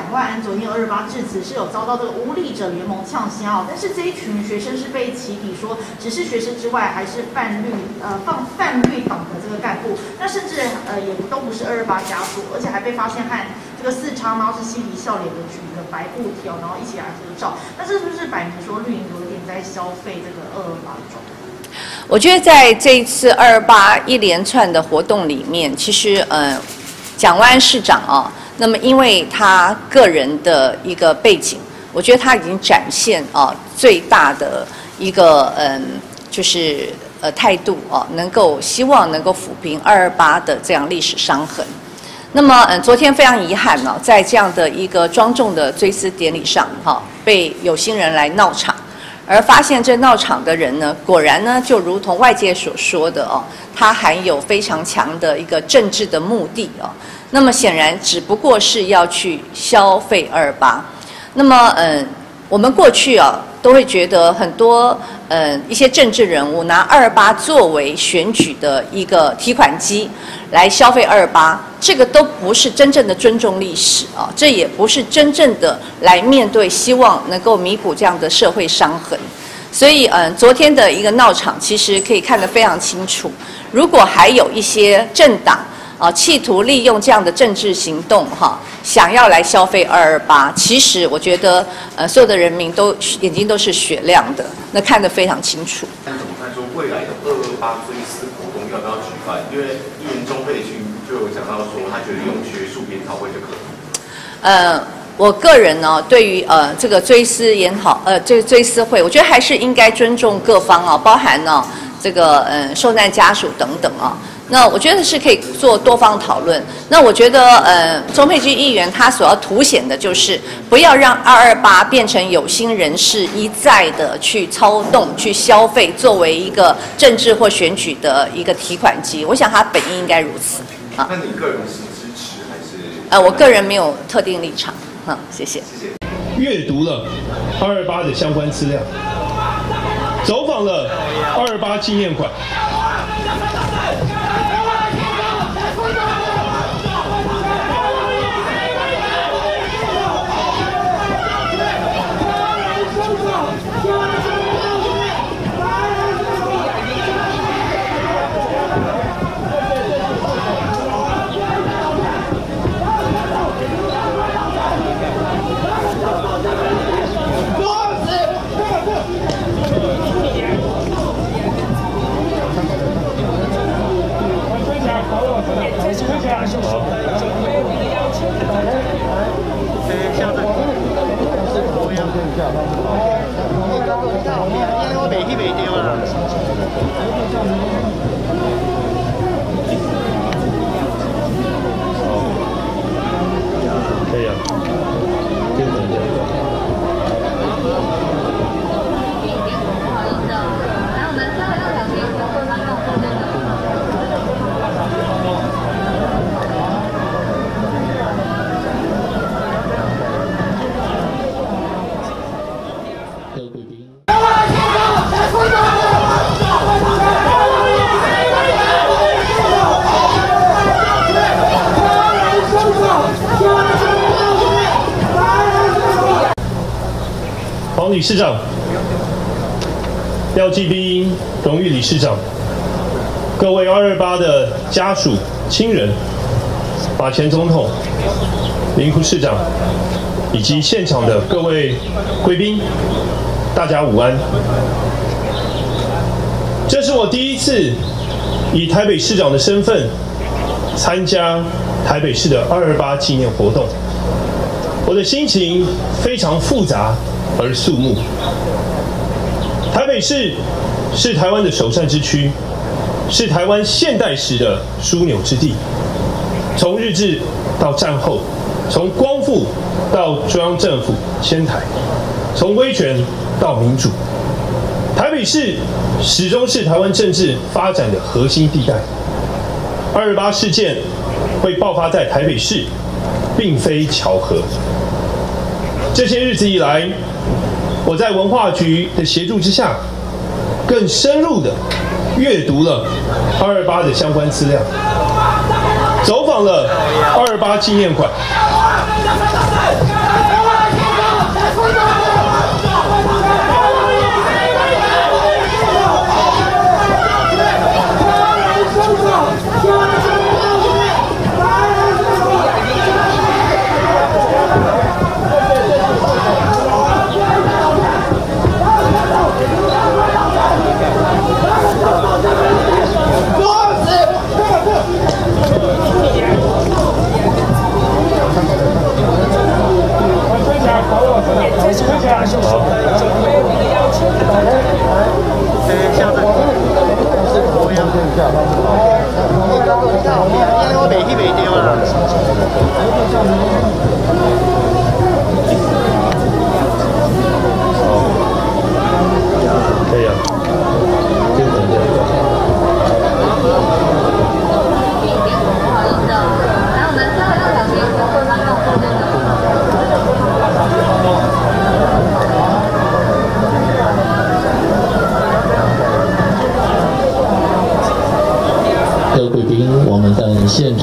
官安佐因228致辞是有遭到这个无理者联盟呛虾但是这一群学生是被起底说只是学生之外，还是泛绿党的这个干部，那甚至也都不是228家属，而且还被发现和这个4叉猫是嬉皮笑脸的举一个白布条，然后一起来合照，那这是不是摆明说绿营有点在消费这个228的状态？ 我觉得在这一次228一连串的活动里面，其实蒋万安市长啊，那么因为他个人的一个背景，我觉得他已经展现最大的一个就是态度希望能够抚平228的这样历史伤痕。那么昨天非常遗憾在这样的一个庄重的追思典礼上被有心人来闹场。而发现这闹场的人呢，果然呢，就如同外界所说的他含有非常强的一个政治的目的那么显然只不过是要去消费228。那么我们过去都会觉得很多一些政治人物拿228作为选举的一个提款机来消费228，这个都不是真正的尊重历史这也不是真正的来面对，希望能够弥补这样的社会伤痕。所以昨天的一个闹场其实可以看得非常清楚，如果还有一些政党企图利用这样的政治行动想要来消费228，其实我觉得所有的人民都眼睛都是雪亮的，那看得非常清楚。 但怎么看说未来的228追思活动要不要举办？因为议员钟佩君就有讲到说，他觉得用学术研讨会就可以。 我个人呢，对于这个追思研讨这个追思会，我觉得还是应该尊重各方包含这个受难家属等等那我觉得是可以做多方讨论。那我觉得钟佩君议员他所要凸显的就是不要让228变成有心人士一再的去操动、去消费，作为一个政治或选举的一个提款机。我想他本意应该如此。 那你个人是支持还是？ 我个人没有特定立场。谢谢。 谢谢。 阅读了228的相关资料，走访了228纪念馆。可以啊，先等一下。黄理事长、廖继斌荣誉理事长、各位228的家属、亲人、马前总统、林副市长以及现场的各位贵宾，大家午安。这是我第一次以台北市长的身份参加台北市的228纪念活动，我的心情非常复杂而肃穆。台北市是台湾的首善之区，是台湾现代史的枢纽之地。从日治到战后，从光复到中央政府迁台，从威权到民主，台北市始终是台湾政治发展的核心地带。228事件会爆发在台北市，并非巧合。这些日子以来，我在文化局的协助之下，更深入的阅读了228的相关资料，走访了228纪念馆。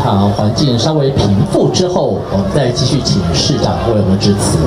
场环境稍微平复之后，我们再继续请市长为我们致辞。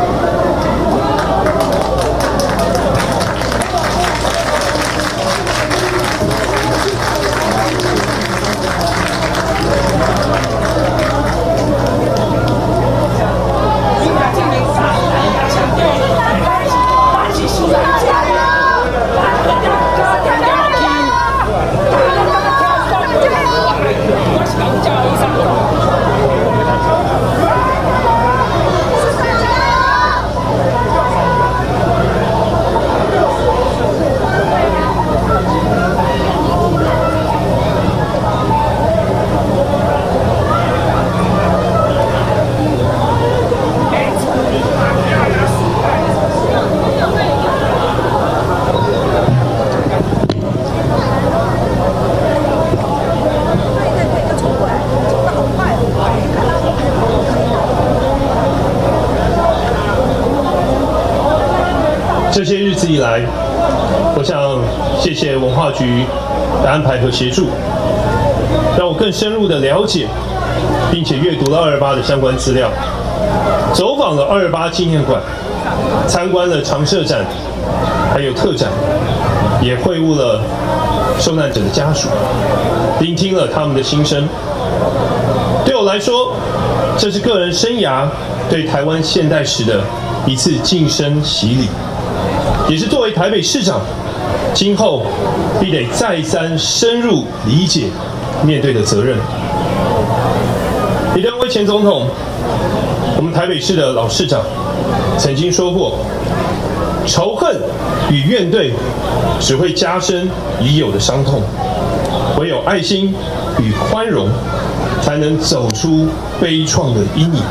这些日子以来，我想谢谢文化局的安排和协助，让我更深入的了解，并且阅读了228的相关资料，走访了228纪念馆，参观了常设展，还有特展，也会晤了受难者的家属，聆听了他们的心声。对我来说，这是个人生涯对台湾现代史的一次晋升洗礼。也是作为台北市长，今后必得再三深入理解、面对的责任。李登辉前总统，我们台北市的老市长，曾经说过：仇恨与怨怼只会加深已有的伤痛，唯有爱心与宽容，才能走出悲怆的阴影。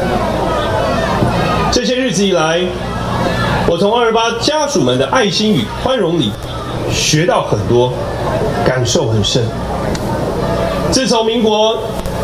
这些日子以来，我从228家属们的爱心与宽容里学到很多，感受很深。自从民国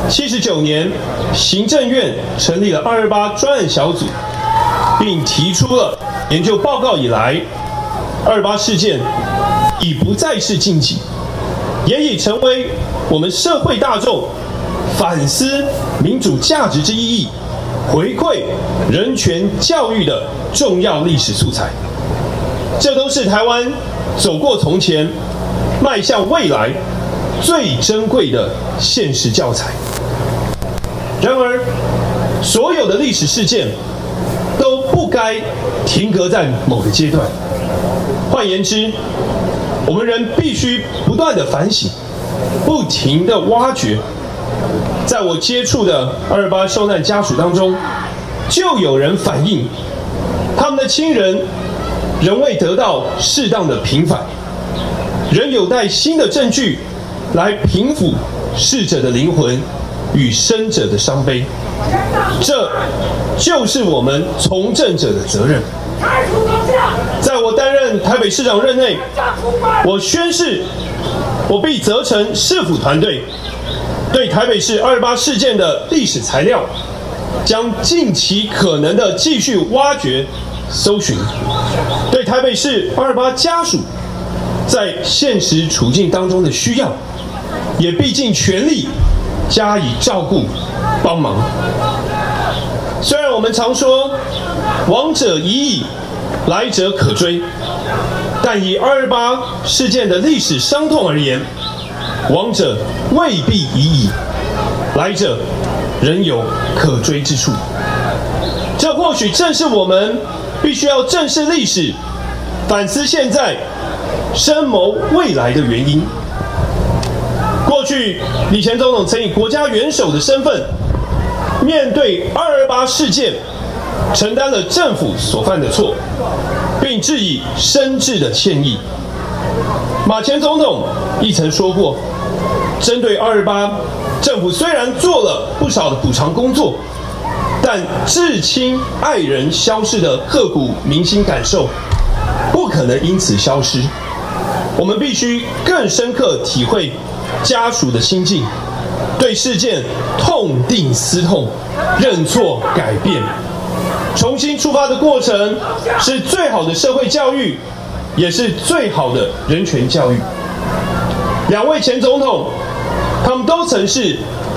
79年行政院成立了228专案小组，并提出了研究报告以来，228事件已不再是禁忌，也已成为我们社会大众反思民主价值之意义、回馈人权教育的重要历史素材。这都是台湾走过从前、迈向未来最珍贵的现实教材。然而，所有的历史事件都不该停格在某个阶段。换言之，我们人必须不断的反省，不停的挖掘。在我接触的228受难家属当中，就有人反映，他们的亲人仍未得到适当的平反，仍有待新的证据来平抚逝者的灵魂与生者的伤悲。这就是我们从政者的责任。在我担任台北市长任内，我宣誓，我必责成市府团队对台北市228事件的历史材料，将尽其可能的继续挖掘、搜寻，对台北市228家属在现实处境当中的需要，也必尽全力加以照顾、帮忙。虽然我们常说亡者已矣，来者可追，但以228事件的历史伤痛而言，亡者未必已矣，来者仍有可追之处。这或许正是我们必须要正视历史、反思现在、深谋未来的原因。过去，李前总统曾以国家元首的身份，面对228事件，承担了政府所犯的错，并致以深挚的歉意。马前总统亦曾说过，针对228，政府虽然做了不少的补偿工作，但至亲爱人消逝的刻骨铭心感受，不可能因此消失。我们必须更深刻体会家属的心境，对事件痛定思痛，认错改变，重新出发的过程是最好的社会教育，也是最好的人权教育。两位前总统，他们都曾是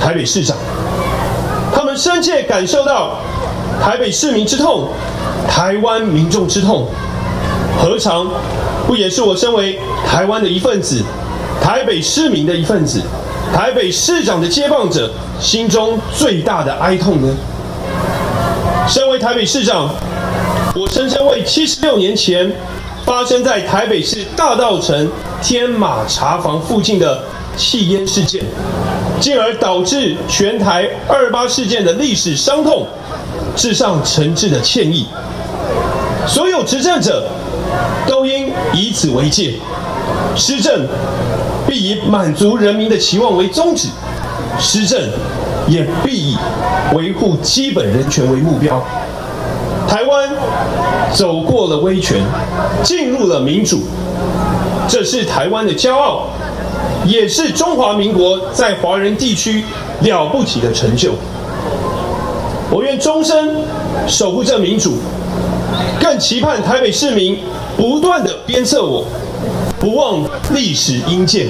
台北市长，他们深切感受到台北市民之痛，台湾民众之痛，何尝不也是我身为台湾的一份子，台北市民的一份子，台北市长的接棒者心中最大的哀痛呢？身为台北市长，我深深为76年前发生在台北市大稻埕天马茶房附近的弃烟事件，进而导致全台228事件的历史伤痛，致上诚挚的歉意。所有执政者都应以此为戒，施政必以满足人民的期望为宗旨，施政也必以维护基本人权为目标。台湾走过了威权，进入了民主，这是台湾的骄傲，也是中华民国在华人地区了不起的成就。我愿终身守护这民主，更期盼台北市民不断地鞭策我，不忘历史殷鉴。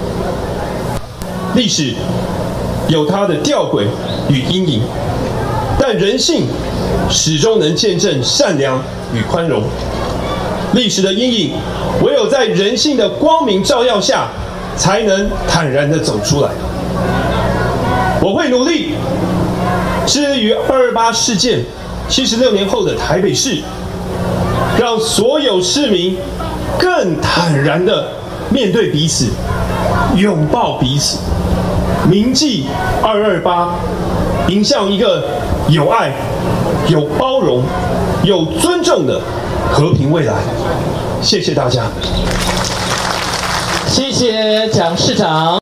历史有它的吊诡与阴影，但人性始终能见证善良与宽容。历史的阴影，唯有在人性的光明照耀下，才能坦然地走出来。我会努力，致力于228事件76年后的台北市，让所有市民更坦然地面对彼此，拥抱彼此，铭记228，迎向一个有爱、有包容、有尊重的和平未来。谢谢大家。 谢谢蒋市长。